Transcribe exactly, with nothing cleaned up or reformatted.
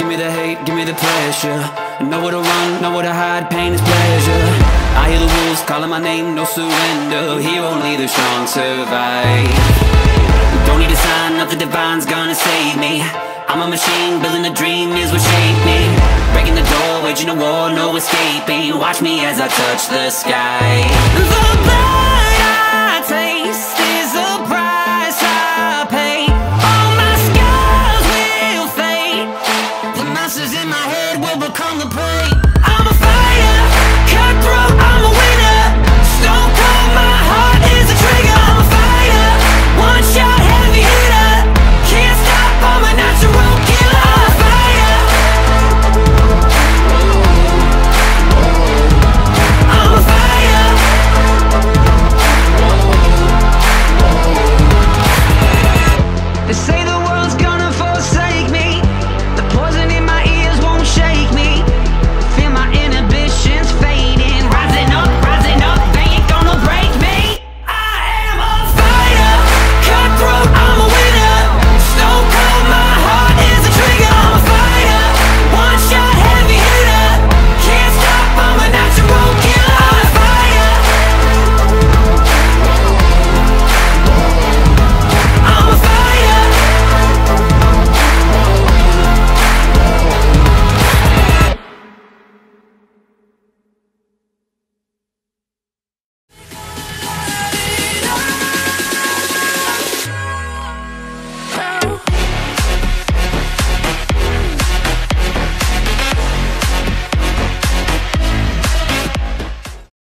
me the hate, give me the pressure. Know where to run, know where to hide, pain is pleasure. I hear the wolves calling my name, no surrender. Here only the strong survive. Don't need a sign, nothing divine's gonna save me. I'm a machine, building a dream is what shaped me. Breaking the door, waging a war, no escaping. Watch me as I touch the sky. The